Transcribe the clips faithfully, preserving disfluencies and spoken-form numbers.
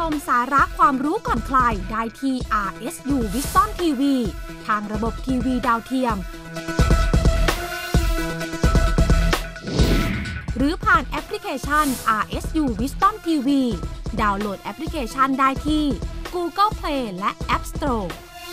มสาระความรู้ก่อนใครได้ที่ อาร์ เอส ยู Wisdom ที วี ทางระบบทีวีดาวเทียมหรือผ่านแอปพลิเคชัน อาร์ เอส ยู Wisdom ที วี ดาวน์โหลดแอปพลิเคชันได้ที่ Google Play และ App Store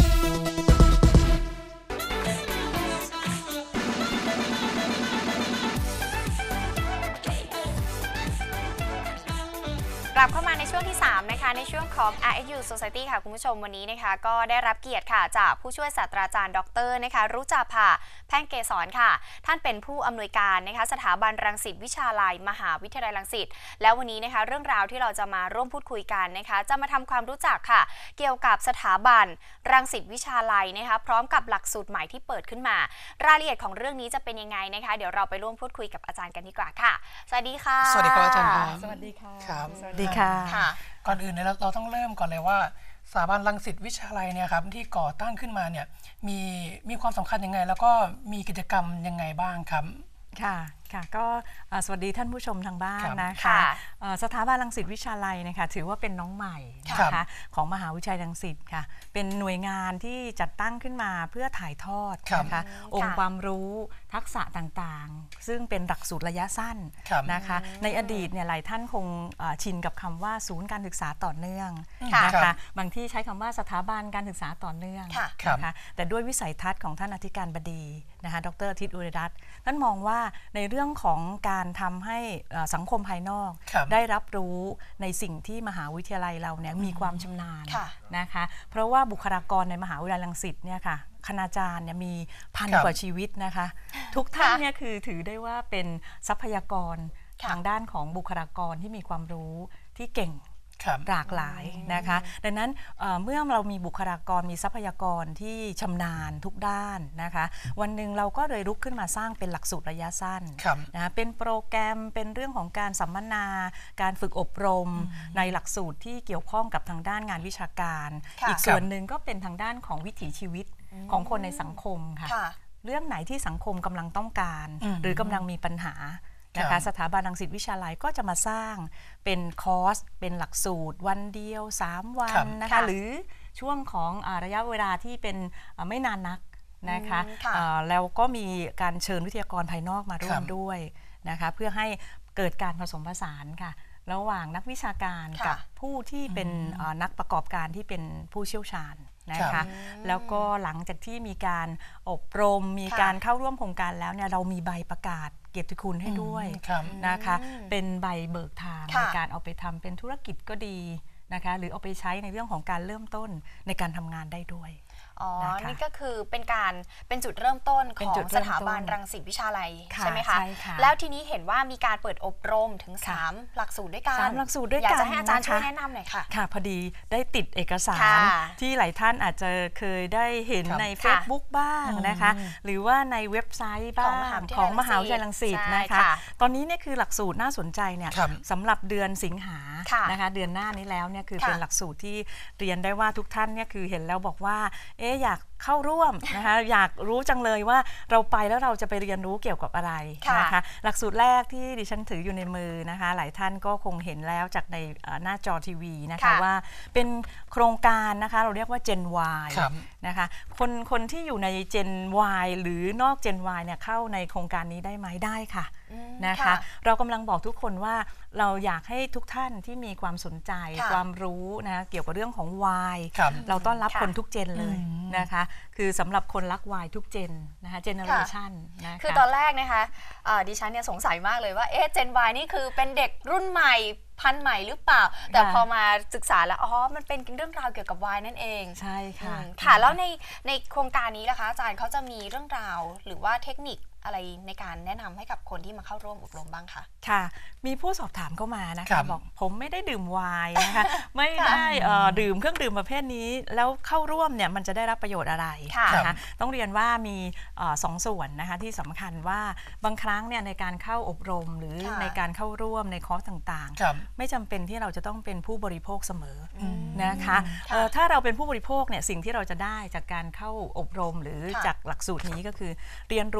กลับเข้ามาในช่วงที่สามนะคะในช่วงของ อาร์ เอส ยู Society ค่ะคุณผู้ชมวันนี้นะคะก็ได้รับเกียรติค่ะจากผู้ช่วยศาสตราจารย์ดรนะคะรุจาภาแพ่งเกษรค่ะท่านเป็นผู้อำนวยการนะคะสถาบันรังสิตวิชาลัยมหาวิทยาลัยรังสิตแล้ววันนี้นะคะเรื่องราวที่เราจะมาร่วมพูดคุยกันนะคะจะมาทำความรู้จักค่ะเกี่ยวกับสถาบันรังสิตวิชาลัยนะคะพร้อมกับหลักสูตรใหม่ที่เปิดขึ้นมารายละเอียดของเรื่องนี้จะเป็นยังไงนะคะเดี๋ยวเราไปร่วมพูดคุยกับอาจารย์กันดีกว่าค่ะสวัสดีค่ะสวัสดีครับอาจารย์สวัสดีค่ะครับสวัสดีค่ะก่อนอื่นเนี่ยเราเราต้องเริ่มก่อนเลยว่าสถาบันรังสิตวิทยาลัยเนี่ยครับที่ก่อตั้งขึ้นมาเนี่ยมีมีความสำคัญยังไงแล้วก็มีกิจกรรมยังไงบ้างครับค่ะค่ะก็สวัสดีท่านผู้ชมทางบ้านนะคะสถาบันรังสิตวิทยาลัยนะคะถือว่าเป็นน้องใหม่นะคะของมหาวิทยาลัยรังสิตค่ะเป็นหน่วยงานที่จัดตั้งขึ้นมาเพื่อถ่ายทอดนะคะองค์ความรู้ทักษะต่างๆซึ่งเป็นหลักสูตรระยะสั้นนะคะในอดีตเนี่ยหลายท่านคงชินกับคำว่าศูนย์การศึกษาต่อเนื่องนะคะบางที่ใช้คำว่าสถาบันการศึกษาต่อเนื่องนะคะแต่ด้วยวิสัยทัศน์ของท่านอธิการบดีนะคะดร.อาทิตย์ อุไรรัตน์ท่านมองว่าในเรื่องของการทำให้สังคมภายนอกได้รับรู้ในสิ่งที่มหาวิทยาลัยเราเนี่ยมีความชำนาญนะคะเพราะว่าบุคลากรในมหาวิทยาลัยรังสิตเนี่ยค่ะคณาจารย์เนี่ยมีพันกว่าชีวิตนะคะทุกท่านเนี่ยคือถือได้ว่าเป็นทรัพยากรทางด้านของบุคลากรที่มีความรู้ที่เก่งหลากหลายนะคะดังนั้นเมื่อเรามีบุคลากรมีทรัพยากรที่ชำนาญทุกด้านนะคะวันหนึ่งเราก็เลยลุกขึ้นมาสร้างเป็นหลักสูตรระยะสั้นนะเป็นโปรแกรมเป็นเรื่องของการสัมมนาการฝึกอบรมในหลักสูตรที่เกี่ยวข้องกับทางด้านงานวิชาการอีกส่วนหนึ่งก็เป็นทางด้านของวิถีชีวิตของคนในสังคมค่ะเรื่องไหนที่สังคมกำลังต้องการหรือกำลังมีปัญหานะคะสถาบันรังสิตวิทยาลัยก็จะมาสร้างเป็นคอร์สเป็นหลักสูตรวันเดียวสามวันนะคะหรือช่วงของระยะเวลาที่เป็นไม่นานนักนะคะแล้วก็มีการเชิญวิทยากรภายนอกมาร่วมด้วยนะคะเพื่อให้เกิดการผสมผสานค่ะระหว่างนักวิชาการกับผู้ที่เป็นนักประกอบการที่เป็นผู้เชี่ยวชาญนะคะแล้วก็หลังจากที่มีการอบรมมีการเข้าร่วมโครงการแล้วเนี่ยเรามีใบประกาศเกียรติคุณให้ด้วยนะคะเป็นใบเบิกทางในการเอาไปทำเป็นธุรกิจก็ดีนะคะหรือเอาไปใช้ในเรื่องของการเริ่มต้นในการทำงานได้ด้วยอ๋อนี่ก็คือเป็นการเป็นจุดเริ่มต้นของสถาบันรังสิตวิทยาลัยใช่ไหมคะแล้วทีนี้เห็นว่ามีการเปิดอบรมถึงสามหลักสูตรด้วยกันสามหลักสูตรด้วยกันอยากจะให้อาจารย์ช่วยแนะนำหน่อยค่ะค่ะพอดีได้ติดเอกสารที่หลายท่านอาจจะเคยได้เห็นใน Facebook บ้างนะคะหรือว่าในเว็บไซต์บ้างของมหาวิทยาลัยรังสิตนะคะตอนนี้เนี่ยคือหลักสูตรน่าสนใจเนี่ยสำหรับเดือนสิงหานะคะเดือนหน้านี้แล้วเนี่ยคือเป็นหลักสูตรที่เรียนได้ว่าทุกท่านเนี่ยคือเห็นแล้วบอกว่าเอ๊ะอยากเข้าร่วมนะคะอยากรู้จังเลยว่าเราไปแล้วเราจะไปเรียนรู้เกี่ยวกับอะไรนะคะหลักสูตรแรกที่ดิฉันถืออยู่ในมือนะคะหลายท่านก็คงเห็นแล้วจากในหน้าจอทีวีนะคะว่าเป็นโครงการนะคะเราเรียกว่า Gen Y นะคะคนคนที่อยู่ใน Gen Y หรือนอก Gen Y เนี่ยเข้าในโครงการนี้ได้ไหมได้ค่ะนะคะเรากำลังบอกทุกคนว่าเราอยากให้ทุกท่านที่มีความสนใจความรู้นะเกี่ยวกับเรื่องของ Y เราต้อนรับคนทุกเจนเลยนะคะคือสำหรับคนรัก Y ทุกเจนนะคะเจเนอเรชันนะคะคือตอนแรกนะคะดิฉันเนี่ยสงสัยมากเลยว่าเอ๊ะ Gen Y นี่คือเป็นเด็กรุ่นใหม่พันใหม่หรือเปล่าแต่พอมาศึกษาแล้วอ๋อมันเป็นเรื่องราวเกี่ยวกับ Y นั่นเองใช่ค่ะค่ะแล้วในในโครงการนี้นะคะอาจารย์เขาจะมีเรื่องราวหรือว่าเทคนิคอะไรในการแนะนำให้กับคนที่มาเข้าร่วมอบรมบ้างคะค่ะมีผู้สอบถามเข้ามานะคะบอกผมไม่ได้ดื่มไวน์นะคะไม่ได้ดื่มเครื่องดื่มประเภทนี้แล้วเข้าร่วมเนี่ยมันจะได้รับประโยชน์อะไรนะคะต้องเรียนว่ามีสองส่วนนะคะที่สำคัญว่าบางครั้งเนี่ยในการเข้าอบรมหรือในการเข้าร่วมในคอร์สต่างๆไม่จำเป็นที่เราจะต้องเป็นผู้บริโภคเสมอนะคะถ้าเราเป็นผู้บริโภคเนี่ยสิ่งที่เราจะได้จากการเข้าอบรมหรือจากหลักสูตรนี้ก็คือเรียนรู้เกี่ยวกับ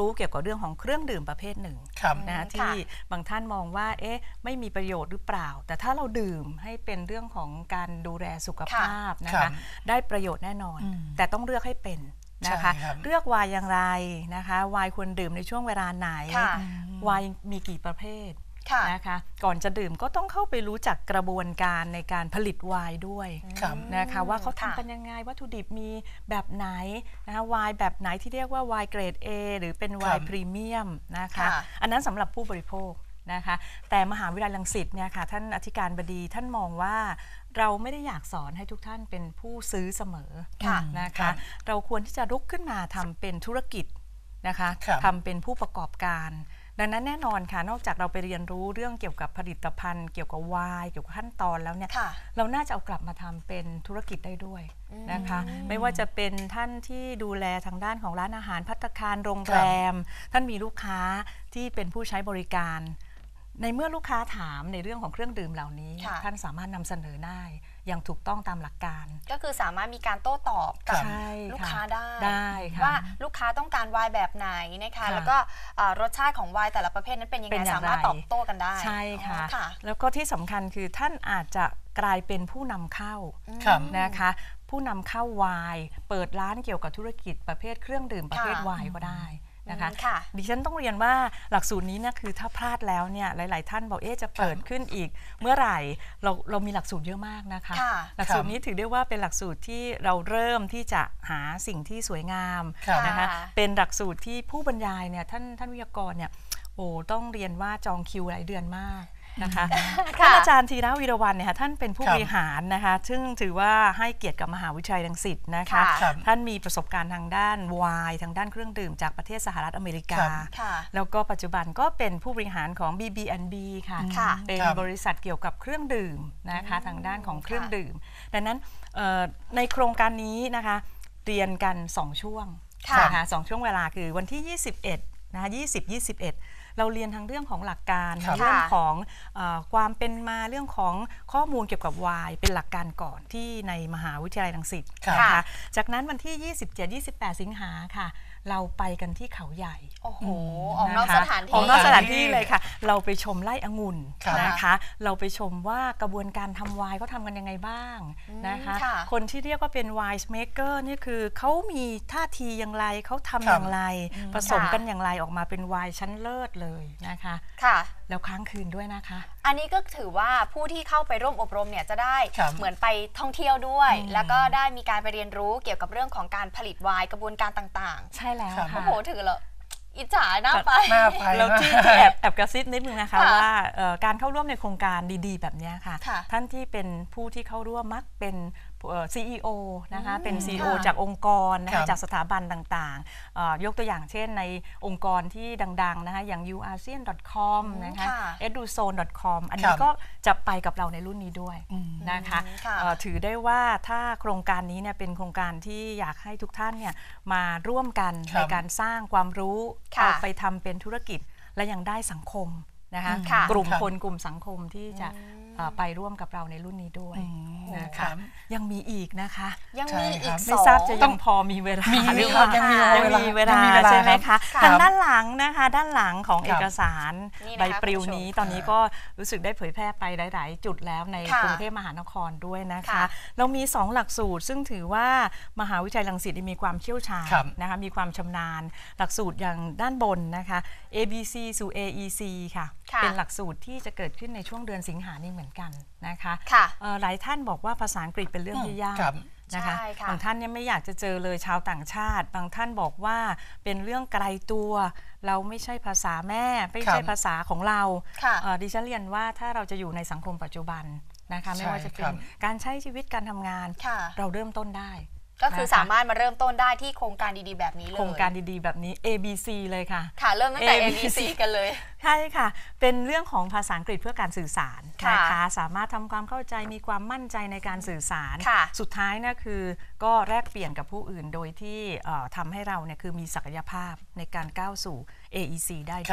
รื่องของเครื่องดื่มประเภทหนึ่งนะที่บางท่านมองว่าเอ๊ะไม่มีประโยชน์หรือเปล่าแต่ถ้าเราดื่มให้เป็นเรื่องของการดูแลสุขภาพนะคะได้ประโยชน์แน่นอนแต่ต้องเลือกให้เป็นนะคะเลือกไวน์อย่างไรนะคะไวน์ควรดื่มในช่วงเวลาไหนไวน์มีกี่ประเภทนะคะก่อนจะดื่มก็ต้องเข้าไปรู้จักกระบวนการในการผลิตไวน์ด้วยนะคะว่าเขาทำกันยังไงวัตถุดิบมีแบบไหนนะคะไวน์แบบไหนที่เรียกว่าไวน์เกรด A หรือเป็นไวน์พรีเมียมนะคะอันนั้นสำหรับผู้บริโภคนะคะแต่มหาวิทยาลัยรังสิตเนี่ยค่ะท่านอธิการบดีท่านมองว่าเราไม่ได้อยากสอนให้ทุกท่านเป็นผู้ซื้อเสมอนะคะเราควรที่จะลุกขึ้นมาทำเป็นธุรกิจนะคะทำเป็นผู้ประกอบการดังนั้นแน่นอนค่ะนอกจากเราไปเรียนรู้เรื่องเกี่ยวกับผลิตภัณฑ์เกี่ยวกับไวน์เกี่ยวกับขั้นตอนแล้วเนี่ยเราน่าจะเอากลับมาทำเป็นธุรกิจได้ด้วยนะคะไม่ว่าจะเป็นท่านที่ดูแลทางด้านของร้านอาหารภัตตาคารโรงแรมท่านมีลูกค้าที่เป็นผู้ใช้บริการในเมื่อลูกค้าถามในเรื่องของเครื่องดื่มเหล่านี้ท่านสามารถนำเสนอได้อย่างถูกต้องตามหลักการก็คือสามารถมีการโต้ตอบกับลูกค้าได้ว่าลูกค้าต้องการไวน์แบบไหนนะคะแล้วก็รสชาติของไวน์แต่ละประเภทนั้นเป็นยังไงสามารถตอบโต้กันได้ใช่ค่ะแล้วก็ที่สำคัญคือท่านอาจจะกลายเป็นผู้นำเข้านะคะผู้นำเข้าไวน์เปิดร้านเกี่ยวกับธุรกิจประเภทเครื่องดื่มประเภทไวน์ก็ได้นะคะดิฉันต้องเรียนว่าหลักสูตรนี้เนี่ยคือถ้าพลาดแล้วเนี่ยหลายๆท่านบอกเอ๊ะจะเปิดขึ้นอีกเมื่อไหร่เราเรามีหลักสูตรเยอะมากนะคะหลักสูตรนี้ถือได้ว่าเป็นหลักสูตรที่เราเริ่มที่จะหาสิ่งที่สวยงามนะคะเป็นหลักสูตรที่ผู้บรรยายเนี่ยท่านท่านวิทยากรเนี่ยโอ้ต้องเรียนว่าจองคิวหลายเดือนมากนะคะท่านอาจารย์ธีระวีรวรรณเนี่ยค่ะท่านเป็นผู้บริหารนะคะซึ่งถือว่าให้เกียรติกับมหาวิทยาลัยรังสิตนะคะท่านมีประสบการณ์ทางด้านไวน์ทางด้านเครื่องดื่มจากประเทศสหรัฐอเมริกาแล้วก็ปัจจุบันก็เป็นผู้บริหารของ บี บี แอนด์ บี ค่ะเป็นบริษัทเกี่ยวกับเครื่องดื่มนะคะทางด้านของเครื่องดื่มดังนั้นในโครงการนี้นะคะเรียนกันสองช่วงนะคะสองช่วงเวลาคือวันที่ยี่สิบเอ็ดนะคะยี่สิบ ยี่สิบเอ็ดเราเรียนทั้งเรื่องของหลักการเรื่องของความเป็นมาเรื่องของข้อมูลเกี่ยวกับไวน์เป็นหลักการก่อนที่ในมหาวิทยาลัยรังสิตนะคะจากนั้นวันที่ ยี่สิบเจ็ด ยี่สิบแปด สิงหาค่ะเราไปกันที่เขาใหญ่โอ้โหออกนอกสถานที่ออกนอกสถานที่เลยค่ะเราไปชมไร่องุ่นนะคะเราไปชมว่ากระบวนการทำไวน์เขาทำกันยังไงบ้างนะคะคนที่เรียกว่าเป็นไวน์เมเกอร์นี่คือเขามีท่าทีอย่างไรเขาทำอย่างไรผสมกันอย่างไรออกมาเป็นไวน์ชั้นเลิศเลยนะคะค่ะแล้วค้างคืนด้วยนะคะอันนี้ก็ถือว่าผู้ที่เข้าไปร่วมอบรมเนี่ยจะได้เหมือนไปท่องเที่ยวด้วยแล้วก็ได้มีการไปเรียนรู้เกี่ยวกับเรื่องของการผลิตไวน์กระบวนการต่างๆใช่แล้วค่ะโอ้โหถือเลยอิจฉาหน้าไปแล้วที่แอบแอบกระซิบนิดนึงนะคะว่าการเข้าร่วมในโครงการดีๆแบบนี้ค่ะท่านที่เป็นผู้ที่เข้าร่วมมักเป็น ซี อี โอ นะคะเป็น ซี อี โอ จากองค์กรนะคะจากสถาบันต่างๆยกตัวอย่างเช่นในองค์กรที่ดังๆนะคะอย่าง ยู อาเซียน ดอท คอม นะคะ เอดูโซน ดอท คอม อันนี้ก็จะไปกับเราในรุ่นนี้ด้วยนะคะถือได้ว่าถ้าโครงการนี้เนี่ยเป็นโครงการที่อยากให้ทุกท่านเนี่ยมาร่วมกันในการสร้างความรู้เอาไปทำเป็นธุรกิจและยังได้สังคมนะคะกลุ่มคนกลุ่มสังคมที่จะไปร่วมกับเราในรุ่นนี้ด้วยนะคะยังมีอีกนะคะยังมีอีกไม่ทราบจะยังพอมีเวลาหรือว่ายังมีเวลาใช่ไหมคะทางด้านหลังนะคะด้านหลังของเอกสารใบปลิวนี้ตอนนี้ก็รู้สึกได้เผยแพร่ไปหลายๆจุดแล้วในกรุงเทพมหานครด้วยนะคะเรามีสองหลักสูตรซึ่งถือว่ามหาวิทยาลัยรังสิตมีความเชี่ยวชาญนะคะมีความชำนาญหลักสูตรอย่างด้านบนนะคะ เอ บี ซี สู่ เอ อี ซี ค่ะเป็นหลักสูตรที่จะเกิดขึ้นในช่วงเดือนสิงหาคมนี้เหมือนกันนะคะหลายท่านบอกว่าภาษาอังกฤษเป็นเรื่องที่ยากนะคะบางท่านเนี่ยไม่อยากจะเจอเลยชาวต่างชาติบางท่านบอกว่าเป็นเรื่องไกลตัวเราไม่ใช่ภาษาแม่ไม่ใช่ภาษาของเราดิฉันเรียนว่าถ้าเราจะอยู่ในสังคมปัจจุบันนะคะไม่ว่าจะเป็นการใช้ชีวิตการทำงานเราเริ่มต้นได้ก็คือสามารถมาเริ่มต้นได้ที่โครงการดีๆแบบนี้เลยโครงการดีๆแบบนี้ เอ บี ซี เลยค่ะค่ะเริ่มตั้งแต่ เอ บี ซี กันเลยใช่ค่ะเป็นเรื่องของภาษาอังกฤษเพื่อการสื่อสารนะคะสามารถทำความเข้าใจมีความมั่นใจในการสื่อสารสุดท้ายนะคือก็แลกเปลี่ยนกับผู้อื่นโดยที่ทำให้เราเนี่ยคือมีศักยภาพในการก้าวสู่ เอ อี ซี ได้ด้วย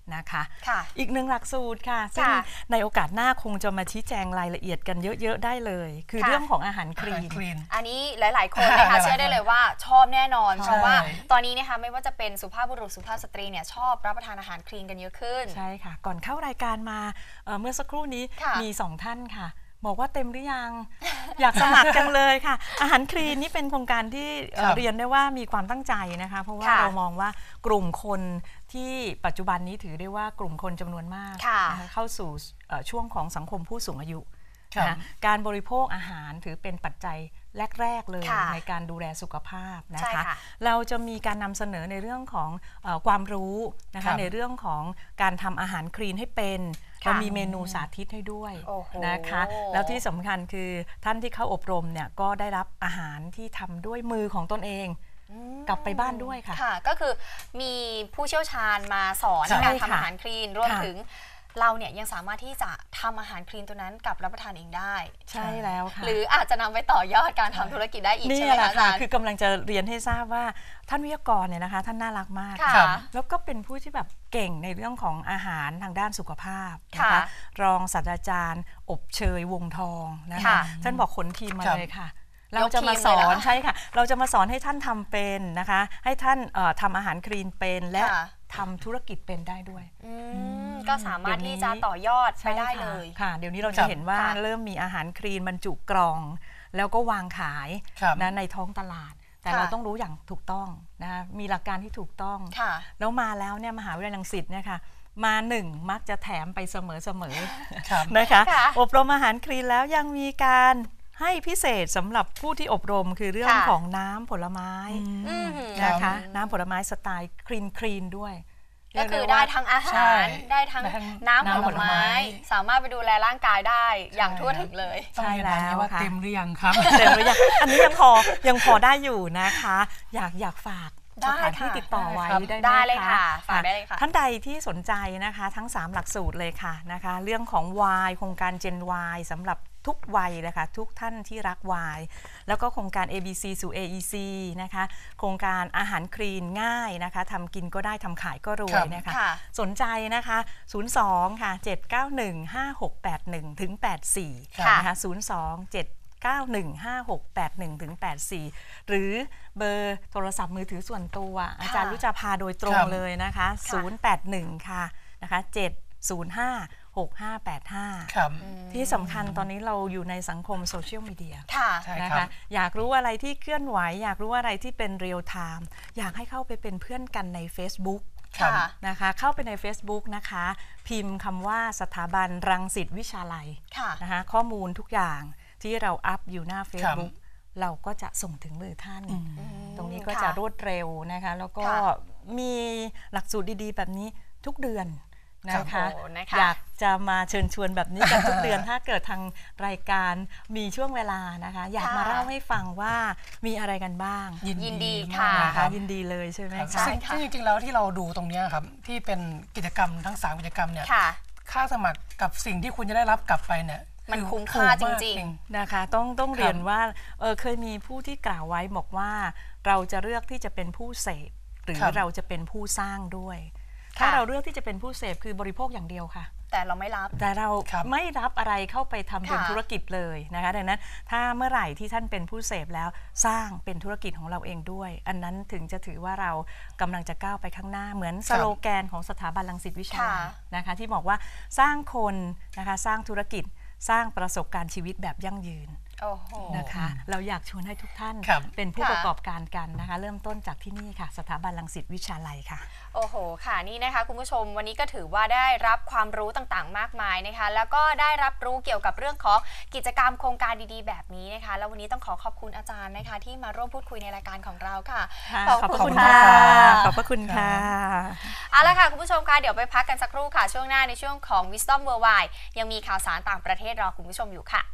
นะคะค่ะอีกหนึ่งหลักสูตรค่ะซึ่งในโอกาสหน้าคงจะมาชี้แจงรายละเอียดกันเยอะๆได้เลยคือเรื่องของอาหารคลีนอันนี้หลายๆคนนะคะเชื่อได้เลยว่าชอบแน่นอนเพราะว่าตอนนี้นะคะไม่ว่าจะเป็นสุภาพบุรุษสุภาพสตรีเนี่ยชอบรับประทานอาหารคลีนกันเยอะขึ้นใช่ค่ะก่อนเข้ารายการมาเมื่อสักครู่นี้มีสองท่านค่ะบอกว่าเต็มหรือยัง อยากสมัครจังเลยค่ะอาหารคลีนนี่เป็นโครงการที่เรียนได้ว่ามีความตั้งใจนะคะเพราะว่าเรามองว่ากลุ่มคนที่ปัจจุบันนี้ถือได้ว่ากลุ่มคนจำนวนมากเข้าสู่ช่วงของสังคมผู้สูงอายุนะการบริโภคอาหารถือเป็นปัจจัยแรกๆเลยในการดูแลสุขภาพนะคะเราจะมีการนำเสนอในเรื่องของเอ่อความรู้นะคะในเรื่องของการทำอาหารคลีนให้เป็นเรามีเมนูสาธิตให้ด้วยนะคะแล้วที่สำคัญคือท่านที่เข้าอบรมเนี่ยก็ได้รับอาหารที่ทำด้วยมือของตนเองกลับไปบ้านด้วยค่ะค่ะก็คือมีผู้เชี่ยวชาญมาสอนการทำอาหารคลีนรวมถึงเราเนี่ยยังสามารถที่จะทำอาหารคลีนตัวนั้นกลับรับประทานเองได้ใช่แล้วค่ะหรืออาจจะนำไปต่อยอดการทำธุรกิจได้อีกใช่ไหมคะอาจารย์คือกำลังจะเรียนให้ทราบว่าท่านวิทยากรเนี่ยนะคะท่านน่ารักมากแล้วก็เป็นผู้ที่แบบเก่งในเรื่องของอาหารทางด้านสุขภาพนะคะรองศาสตราจารย์อบเชยวงทองนะคะท่านบอกขนทีมมาเลยค่ะเราจะมาสอนใช่ค่ะเราจะมาสอนให้ท่านทำเป็นนะคะให้ท่านทำอาหารคลีนเป็นและทำธุรกิจเป็นได้ด้วยก็สามารถที่จะต่อยอดไปได้เลยค่ะเดี๋ยวนี้เราจะเห็นว่าเริ่มมีอาหารคลีนบรรจุกล่องแล้วก็วางขายนะในท้องตลาดแต่เราต้องรู้อย่างถูกต้องนะคะมีหลักการที่ถูกต้องแล้วมาแล้วเนี่ยมหาวิทยาลัยรังสิตเนี่ยค่ะมาหนึ่งมักจะแถมไปเสมอๆนะคะอบรมอาหารคลีนแล้วยังมีการให้พิเศษสำหรับผู้ที่อบรมคือเรื่องของน้ำผลไม้นะคะน้ำผลไม้สไตล์คลีนคลีนด้วยก็คือได้ทั้งอาหารได้ทั้งน้ำผลไม้สามารถไปดูแลร่างกายได้อย่างทั่วถึงเลยใช่แล้วว่าเต็มหรือยังครับเต็มหรือยังอันนี้ยังพอยังพอได้อยู่นะคะอยากอยากฝากสถานที่ติดต่อไว้ได้ได้เลยค่ะฝากได้เลยค่ะท่านใดที่สนใจนะคะทั้งสามหลักสูตรเลยค่ะนะคะเรื่องของ Y โครงการ Gen Y สำหรับทุกวัยนะคะทุกท่านที่รักวายแล้วก็โครงการ เอ บี ซี สู่ เอ อี ซี นะคะโครงการอาหารคลีนง่ายนะคะทำกินก็ได้ทำขายก็รวยนะคะสนใจนะคะศูนย์ สอง ค่ะ เจ็ด เก้า หนึ่ง ห้า หก แปด หนึ่ง ถึง แปด สี่นะคะศูนย์ สอง เจ็ด เก้า หนึ่ง ห้า หก แปด หนึ่ง ถึง แปด สี่หรือเบอร์โทรศัพท์มือถือส่วนตัวอาจารย์รุจาภาโดยตรงเลยนะคะศูนย์ แปด หนึ่ง ค่ะนะคะเจ็ด ศูนย์ ห้า หก ห้า แปด ห้าที่สำคัญตอนนี้เราอยู่ในสังคมโซเชียลมีเดียนะคะอยากรู้อะไรที่เคลื่อนไหวอยากรู้อะไรที่เป็นเรียลไทม์อยากให้เข้าไปเป็นเพื่อนกันใน Facebook นะคะเข้าไปใน Facebook นะคะพิมพ์คำว่าสถาบันรังสิตวิชาลัยนะคะข้อมูลทุกอย่างที่เราอัพอยู่หน้า Facebook เราก็จะส่งถึงมือท่านตรงนี้ก็จะรวดเร็วนะคะแล้วก็มีหลักสูตรดีๆแบบนี้ทุกเดือนนะคะอยากจะมาเชิญชวนแบบนี้กันทุกเดือนถ้าเกิดทางรายการมีช่วงเวลานะคะอยากมาเล่าให้ฟังว่ามีอะไรกันบ้างยินดีค่ะยินดีเลยใช่ไหมคะซึ่งจริงๆแล้วที่เราดูตรงนี้ครับที่เป็นกิจกรรมทั้งสามกิจกรรมเนี่ยค่าสมัครกับสิ่งที่คุณจะได้รับกลับไปเนี่ยมันคุ้มค่าจริงๆนะคะต้องต้องเรียนว่าเออเคยมีผู้ที่กล่าวไว้บอกว่าเราจะเลือกที่จะเป็นผู้เสพหรือเราจะเป็นผู้สร้างด้วยถ้าเราเลือกที่จะเป็นผู้เสพคือบริโภคอย่างเดียวค่ะแต่เราไม่รับแต่เราไม่รับอะไรเข้าไปทำเป็นธุรกิจเลยนะคะดังนั้นถ้าเมื่อไหร่ที่ท่านเป็นผู้เสพแล้วสร้างเป็นธุรกิจของเราเองด้วยอันนั้นถึงจะถือว่าเรากำลังจะก้าวไปข้างหน้าเหมือนสโลแกนของสถาบันรังสิตวิชาลัยนะคะที่บอกว่าสร้างคนนะคะสร้างธุรกิจสร้างประสบการณ์ชีวิตแบบยั่งยืนนะคะเราอยากชวนให้ทุกท่านเป็นผู้ประกอบการกันนะคะเริ่มต้นจากที่นี่ค่ะสถาบันรังสิตวิชาลัยค่ะโอ้โหค่ะนี่นะคะคุณผู้ชมวันนี้ก็ถือว่าได้รับความรู้ต่างๆมากมายนะคะแล้วก็ได้รับรู้เกี่ยวกับเรื่องของกิจกรรมโครงการดีๆแบบนี้นะคะแล้ววันนี้ต้องขอขอบคุณอาจารย์นะคะที่มาร่วมพูดคุยในรายการของเราค่ะขอบคุณค่ะขอบพระคุณค่ะเอาละค่ะคุณผู้ชมคะเดี๋ยวไปพักกันสักครู่ค่ะช่วงหน้าในช่วงของ Wisdom Worldwide ยังมีข่าวสารต่างประเทศรอคุณผู้ชมอยู่ค่ะ